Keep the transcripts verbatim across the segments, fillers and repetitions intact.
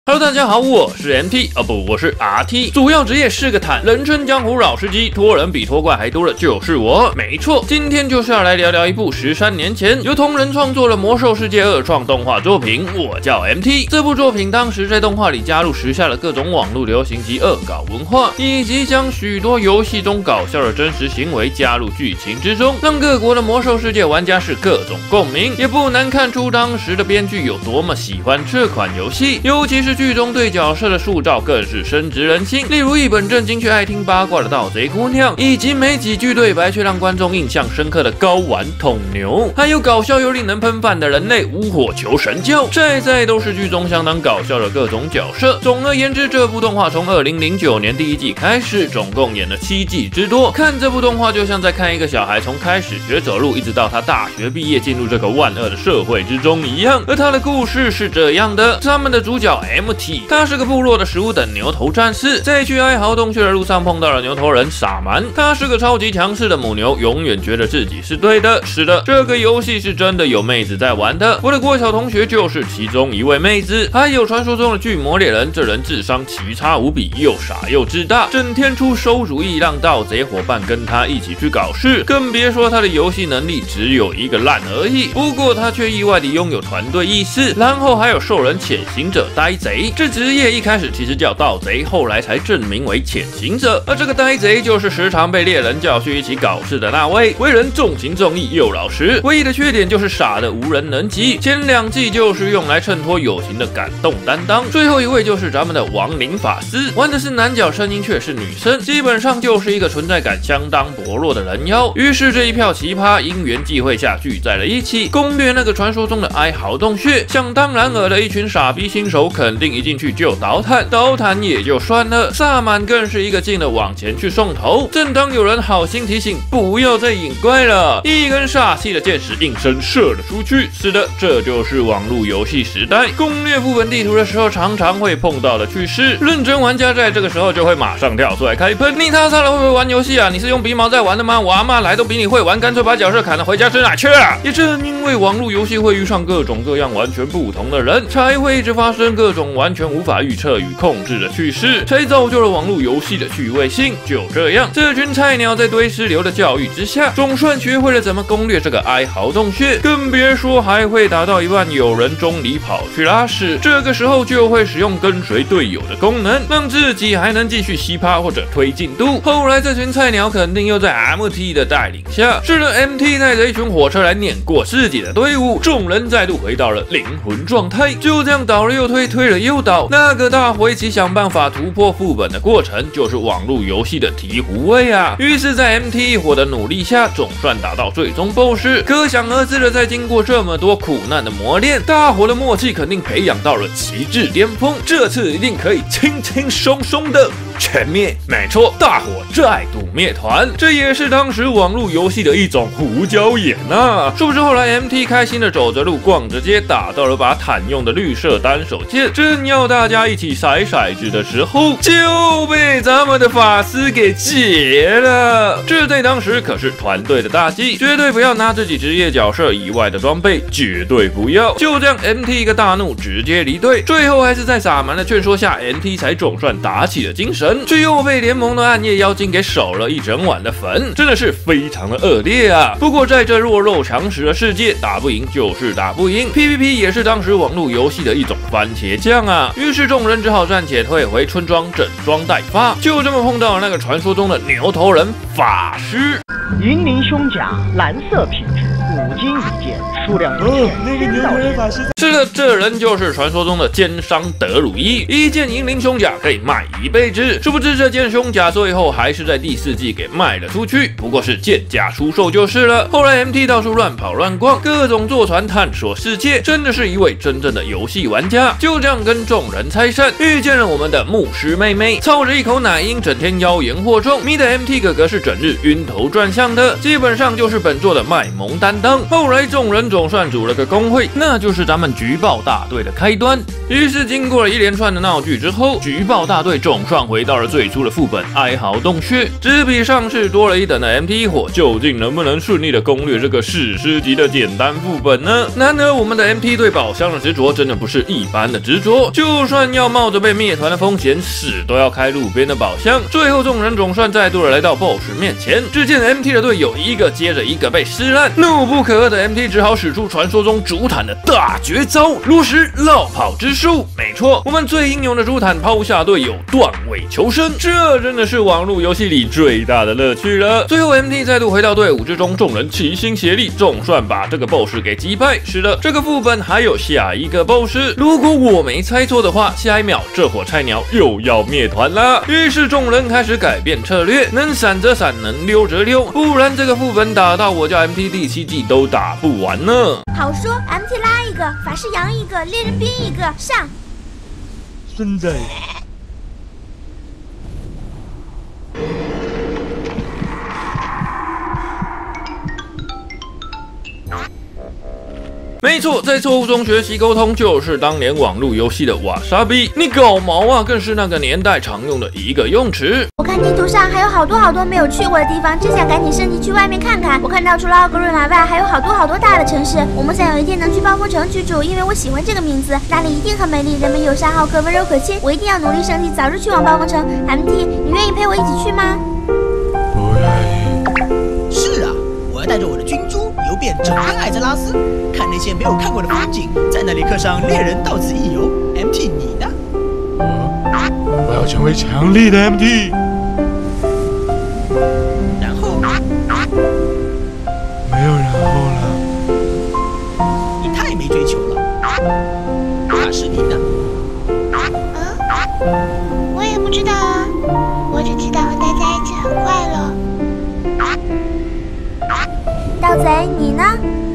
Hello， 大家好，我是 M T 啊、哦、不，我是 R T， 主要职业是个坦，人称江湖老司机，拖人比拖怪还多的就是我。没错，今天就是要来聊聊一部十三年前由同人创作的《魔兽世界二》创动画作品。我叫 M T， 这部作品当时在动画里加入时下的各种网络流行及恶搞文化，以及将许多游戏中搞笑的真实行为加入剧情之中，让各国的魔兽世界玩家是各种共鸣。也不难看出当时的编剧有多么喜欢这款游戏，尤其是剧中对角色的塑造更是深植人心，例如一本正经却爱听八卦的盗贼姑娘，以及没几句对白却让观众印象深刻的睾丸桶牛，还有搞笑又令人喷饭的人类无火球神教，再再都是剧中相当搞笑的各种角色。总而言之，这部动画从二零零九年第一季开始，总共演了七季之多。看这部动画就像在看一个小孩从开始学走路，一直到他大学毕业进入这个万恶的社会之中一样。而他的故事是这样的，他们的主角 M T， 他是个部落的十五等牛头战士，在去哀嚎洞穴的路上碰到了牛头人萨满，他是个超级强势的母牛，永远觉得自己是对的。是的，这个游戏是真的有妹子在玩的，我的国小同学就是其中一位妹子。还有传说中的巨魔猎人，这人智商奇差无比，又傻又自大，整天出馊主意，让盗贼伙伴跟他一起去搞事，更别说他的游戏能力只有一个烂而已。不过他却意外地拥有团队意识，然后还有兽人潜行者呆贼，这职业一开始其实叫盗贼，后来才证明为潜行者。而这个呆贼就是时常被猎人叫去一起搞事的那位，为人重情重义又老实，唯一的缺点就是傻的无人能及。前两季就是用来衬托友情的感动担当。最后一位就是咱们的亡灵法师，玩的是男角，声音却是女生，基本上就是一个存在感相当薄弱的人妖。于是这一票奇葩因缘际会下聚在了一起，攻略那个传说中的哀嚎洞穴。想当然尔的一群傻逼新手，肯定一进去就倒坦，倒坦也就算了，萨满更是一个劲的往前去送头。正当有人好心提醒不要再引怪了，一根煞气的箭矢应声射了出去。是的，这就是网络游戏时代攻略副本地图的时候常常会碰到的趣事。认真玩家在这个时候就会马上跳出来开喷：你他妈的会不会玩游戏啊？你是用鼻毛在玩的吗？我阿嬷来都比你会玩，干脆把角色砍了回家吃奶去啊！也正因为网络游戏会遇上各种各样完全不同的人，才会一直发生各种完全无法预测与控制的趣事，才造就了网络游戏的趣味性。就这样，这群菜鸟在堆尸流的教育之下，总算学会了怎么攻略这个哀嚎洞穴，更别说还会打到一半有人中离跑去拉屎，这个时候就会使用跟随队友的功能，让自己还能继续吸趴或者推进度。后来这群菜鸟肯定又在 M T 的带领下，是的 M T 带着一群火车来碾过自己的队伍，众人再度回到了灵魂状态。就这样倒了又推，推了又倒，那个大伙一起想办法突破副本的过程，就是网络游戏的醍醐味啊！于是，在 M T 一伙的努力下，总算打到最终 B O S S。可想而知的，在经过这么多苦难的磨练，大伙的默契肯定培养到了极致巅峰，这次一定可以轻轻松松的全灭。没错，大伙再度灭团，这也是当时网络游戏的一种胡椒盐啊！殊不知后来 M T 开心的走着路，逛着街，打到了把坦用的绿色单手剑，正要大家一起骰骰子的时候，就被咱们的法师给劫了。这在当时可是团队的大忌，绝对不要拿自己职业角色以外的装备，绝对不要。就这样 M T 一个大怒，直接离队。最后还是在萨满的劝说下， M T 才总算打起了精神，最后被联盟的暗夜妖精给守了一整晚的粉，真的是非常的恶劣啊！不过在这弱肉强食的世界，打不赢就是打不赢， P V P 也是当时网络游戏的一种番茄酱啊！于是众人只好暂且退回村庄整装待发。就这么碰到了那个传说中的牛头人法师。 银鳞胸甲，蓝色品质，五金一件，数量有限。 那个牛头人法师。 是的，这人就是传说中的奸商德鲁伊，一件银鳞胸甲可以卖一辈子。殊不知这件胸甲最后还是在第四季给卖了出去，不过是贱价出售就是了。后来 M T 到处乱跑乱逛，各种坐船探索世界，真的是一位真正的游戏玩家。就这样跟众人拆散，遇见了我们的牧师妹妹，操着一口奶音，整天妖言惑众，迷的 M T 哥哥是整日晕头转向的，基本上就是本作的卖萌担当。 当。后来众人总算组了个工会，那就是咱们举报大队的开端。于是经过了一连串的闹剧之后，举报大队总算回到了最初的副本哀嚎洞穴，只比上次多了一等的 M T 火，究竟能不能顺利的攻略这个史诗级的简单副本呢？然而我们的 M T 对宝箱的执着真的不是一般的执着，就算要冒着被灭团的风险，死都要开路边的宝箱。最后众人总算再度的来到 B O S S 面前，只见 M T 的队友一个接着一个被撕烂，怒不可遏的 M T 只好使出传说中主坦的大绝招炉石绕跑之术。没错，我们最英勇的主坦抛下队友断尾求生，这真的是网络游戏里最大的乐趣了。最后 M T 再度回到队伍之中，众人齐心协力，总算把这个 B O S S 给击败。是的，这个副本还有下一个 B O S S， 如果我没猜错的话，下一秒这伙菜鸟又要灭团啦。于是众人开始改变策略，能闪则闪，能溜则溜，不然这个副本打到我叫 M T 第七季都打不完呢。 好说 ，M T 拉一个，法师扬一个，猎人兵一个，上。 孙子。 没错，在错误中学习沟通，就是当年网络游戏的瓦莎比。你搞毛啊，更是那个年代常用的一个用词。 我看地图上还有好多好多没有去过的地方，真想赶紧升级去外面看看。我看到除了奥格瑞玛外，还有好多好多大的城市。我梦想有一天能去暴风城居住，因为我喜欢这个名字，那里一定很美丽，人们友善好客，温柔可亲。我一定要努力升级，早日去往暴风城。M T， 你愿意陪我一起去吗？ 不愿意。 是啊，我要带着我的军珠游遍整个艾泽拉斯，看那些没有看过的风景，在那里刻上猎人到此一游。M T， 你呢？ 我我要成为强力的 M T。 然后？ 没有然后了。 你太没追求了。法师，你呢？ 嗯，我也不知道啊，我只知道和大家一起很快乐。 盗贼，你呢？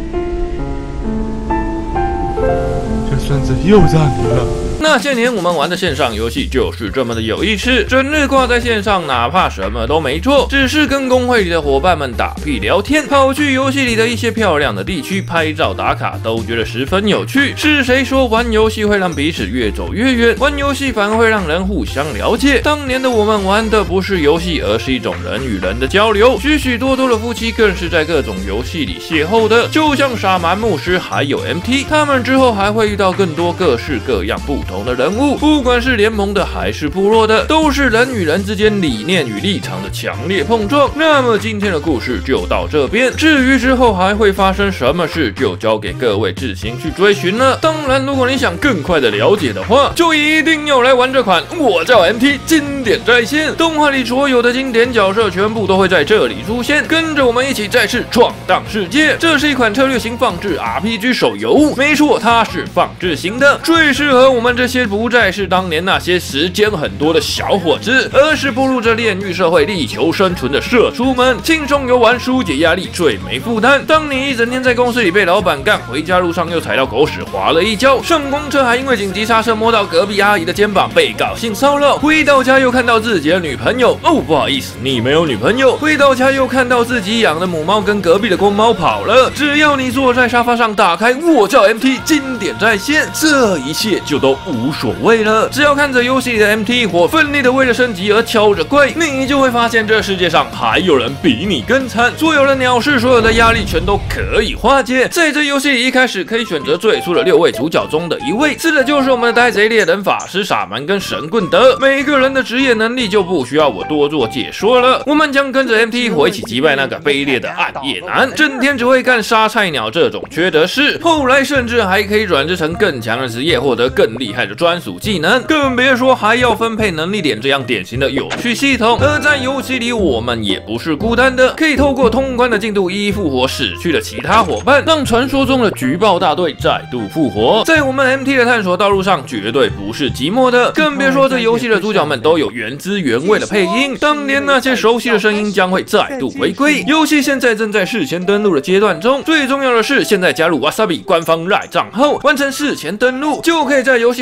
这孙子又炸你了。 那些年我们玩的线上游戏就是这么的有意思，整日挂在线上，哪怕什么都没做，只是跟公会里的伙伴们打屁聊天，跑去游戏里的一些漂亮的地区拍照打卡，都觉得十分有趣。是谁说玩游戏会让彼此越走越远？玩游戏反而会让人互相了解。当年的我们玩的不是游戏，而是一种人与人的交流。许许多多的夫妻更是在各种游戏里邂逅的，就像萨满牧师还有 M T， 他们之后还会遇到更多各式各样不同的人物，不管是联盟的还是部落的，都是人与人之间理念与立场的强烈碰撞。那么今天的故事就到这边，至于之后还会发生什么事，就交给各位自行去追寻了。当然，如果你想更快的了解的话，就一定要来玩这款我叫 M T 经典再现。动画里所有的经典角色全部都会在这里出现，跟着我们一起再次闯荡世界。这是一款策略型放置 R P G 手游，没错，它是放置型的，最适合我们这些不再是当年那些时间很多的小伙子，而是步入着炼狱社会力求生存的社畜们，轻松游玩，疏解压力，最没负担。当你一整天在公司里被老板干，回家路上又踩到狗屎滑了一跤，上公车还因为紧急刹车摸到隔壁阿姨的肩膀被告性骚扰，回到家又看到自己的女朋友，哦不好意思，你没有女朋友。回到家又看到自己养的母猫跟隔壁的公猫跑了。只要你坐在沙发上打开我叫 M T 经典在线，这一切就都无所谓了。只要看着游戏里的 M T 火奋力的为了升级而敲着怪，你就会发现这世界上还有人比你更惨。所有的鸟事，所有的压力全都可以化解。在这游戏里一开始可以选择最初的六位主角中的一位，是的就是我们的呆贼猎人、法师、萨满跟神棍德。每个人的职业能力就不需要我多做解说了。我们将跟着 M T 火一起击败那个卑劣的暗夜男，整天只会干杀菜鸟这种缺德事。后来甚至还可以转职成更强的职业，获得更厉害的专属技能，更别说还要分配能力点这样典型的有趣系统。而在游戏里我们也不是孤单的，可以透过通关的进度一一复活死去的其他伙伴，让传说中的举报大队再度复活。在我们 M T 的探索道路上绝对不是寂寞的，更别说这游戏的主角们都有原汁原味的配音，当年那些熟悉的声音将会再度回归。游戏现在正在事前登录的阶段中，最重要的是现在加入 Wasabi 官方 LINE 账号，完成事前登录就可以在游戏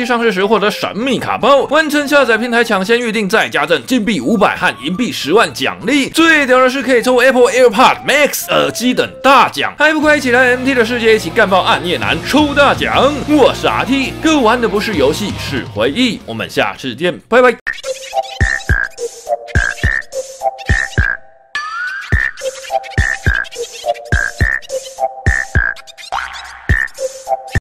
期上市时获得神秘卡包，完成下载平台抢先预定再加赠金币五百和银币十万奖励。最屌的是可以抽 Apple AirPods Max 耳机等大奖，还不快一起来 M T 的世界一起干爆暗夜男抽大奖！我是 R T， 哥玩的不是游戏是回忆，我们下次见，拜拜。